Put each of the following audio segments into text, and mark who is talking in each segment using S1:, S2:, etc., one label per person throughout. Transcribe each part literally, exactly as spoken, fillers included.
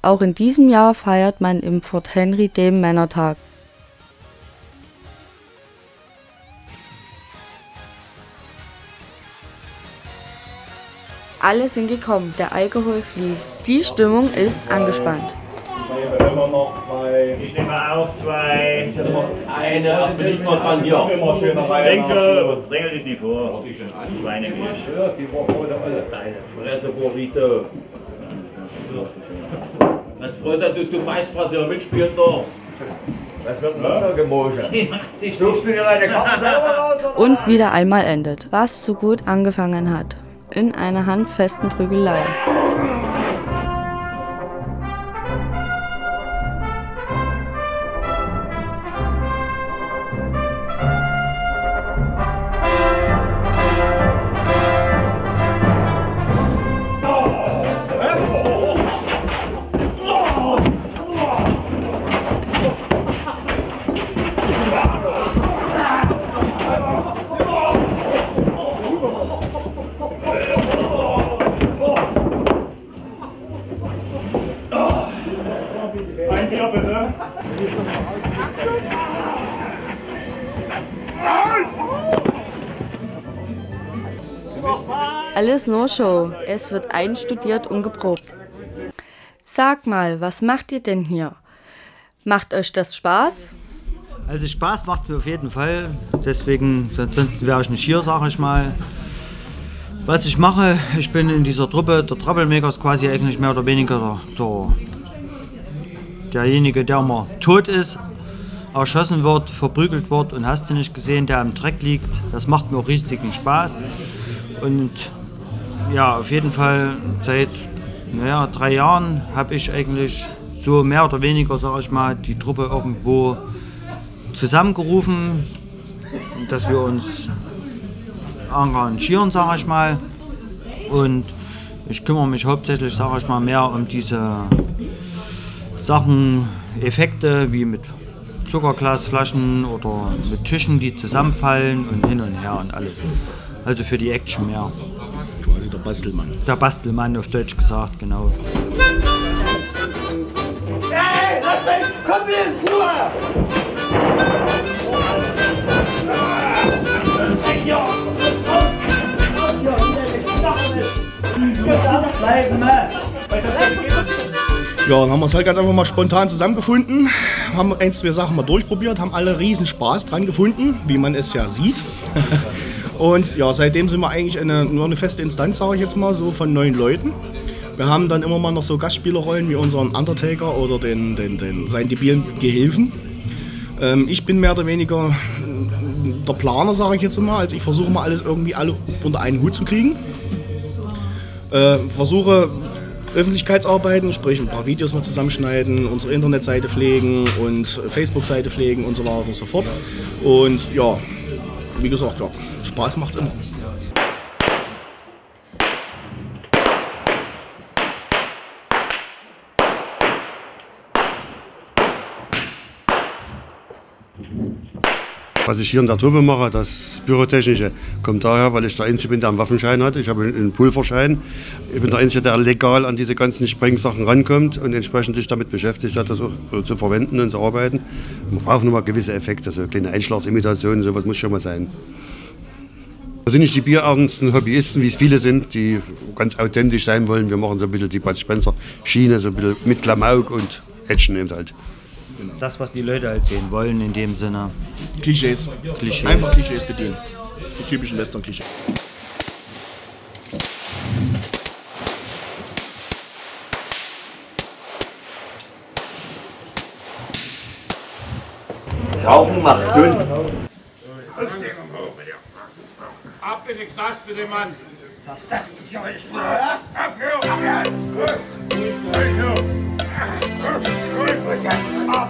S1: Auch in diesem Jahr feiert man im Fort Henry den Männertag. Alle sind gekommen, der Alkohol fließt. Die Stimmung ist angespannt.
S2: Ich nehme immer noch zwei.
S3: Ich nehme auch zwei.
S2: Eine, das bin ich mal dran hier.
S3: Immer schön Denke, dränge dich nicht vor. Schweine nicht.
S2: Die Woche oder alle.
S3: Deine Fresse, Burrito.
S2: Was froh sein, dass du weißt, was ihr mitspielen darfst. Das wird ein Wassergemosche. Suchst du dir deine Karten selber raus?
S1: Und wieder einmal endet, was so gut angefangen hat. In einer handfesten Prügelei.
S3: Ein Bier bitte.
S1: Alles nur Show. Es wird einstudiert und geprobt. Sag mal, was macht ihr denn hier? Macht euch das Spaß?
S4: Also Spaß macht es mir auf jeden Fall. Deswegen, ansonsten wäre ich nicht hier, sage ich mal. Was ich mache, ich bin in dieser Truppe der Troublemakers quasi eigentlich mehr oder weniger der, der, derjenige, der immer tot ist, erschossen wird, verprügelt wird und hast du nicht gesehen, der am Dreck liegt. Das macht mir auch richtigen Spaß. Und ja, auf jeden Fall seit naja, drei Jahren habe ich eigentlich so mehr oder weniger, sage ich mal, die Truppe irgendwo zusammengerufen, dass wir uns engagieren, sage ich mal. Und ich kümmere mich hauptsächlich, sage ich mal, mehr um diese Sachen, Effekte wie mit Zuckerglasflaschen oder mit Tischen, die zusammenfallen und hin und her und alles. Also für die Action mehr.
S5: Quasi der Bastelmann.
S4: Der Bastelmann auf Deutsch gesagt, genau.
S2: Hey, lass mich! Komm hier in Ruhe!
S5: Ja, dann haben wir es halt ganz einfach mal spontan zusammengefunden, haben ein, zwei Sachen mal durchprobiert, haben alle riesen Spaß dran gefunden, wie man es ja sieht. Und ja, seitdem sind wir eigentlich eine, nur eine feste Instanz, sage ich jetzt mal, so von neun Leuten. Wir haben dann immer mal noch so Gastspielerrollen wie unseren Undertaker oder den, den, den, seinen debilen Gehilfen. Ähm, ich bin mehr oder weniger der Planer, sage ich jetzt mal. Also ich versuche mal alles irgendwie alle unter einen Hut zu kriegen. Äh, versuche Öffentlichkeitsarbeiten, sprich ein paar Videos mal zusammenschneiden, unsere Internetseite pflegen und Facebook-Seite pflegen und so weiter und so fort. Und ja, wie gesagt, ja, Spaß macht's immer.
S6: Was ich hier in der Truppe mache, das Pyrotechnische, kommt daher, weil ich der Einzige bin, der einen Waffenschein hat. Ich habe einen Pulverschein. Ich bin der Einzige, der legal an diese ganzen Sprengsachen rankommt und entsprechend sich damit beschäftigt hat, das auch zu verwenden und zu arbeiten. Man braucht nur mal gewisse Effekte, so kleine Einschlagsimitationen, sowas muss schon mal sein. Wir sind nicht die bierernsten Hobbyisten, wie es viele sind, die ganz authentisch sein wollen. Wir machen so ein bisschen die Bud Spencer-Schiene, so ein bisschen mit Klamauk und Action eben halt.
S4: Das, was die Leute halt sehen wollen in dem Sinne.
S5: Klischees.
S4: Klischees.
S5: Einfach Klischees bedienen. Die typischen Western-Klischees.
S2: Rauchen macht dünn.
S3: Ab in den Knast, bitte, Mann.
S2: Das dachte ich euch. Ab hier, ab jetzt. Los. Ich muss jetzt ab.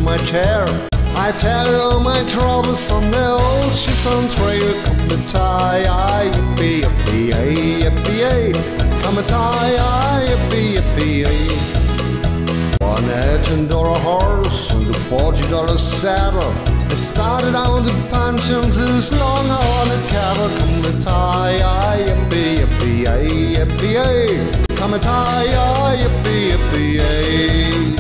S7: my chair. I tell you my troubles on the old Chisholm Trail. Come to tie, yippee, yippee, yippee, come to tie, yippee, yippee. One engine or a horse and a forty dollar saddle. I started out to punch into this long-horned cattle. Come to tie, yippee, yippee, yippee, come to tie, yippee, yippee.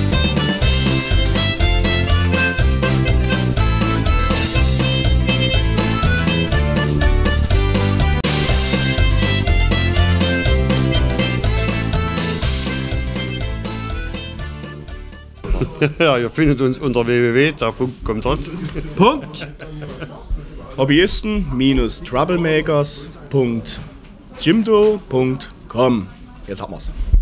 S6: Ja, ihr findet uns unter w w w punkt der punkt kommt dort.
S4: Punkt.
S5: Hobbyisten-Troublemakers punkt jimdo punkt com. Jetzt haben wir's.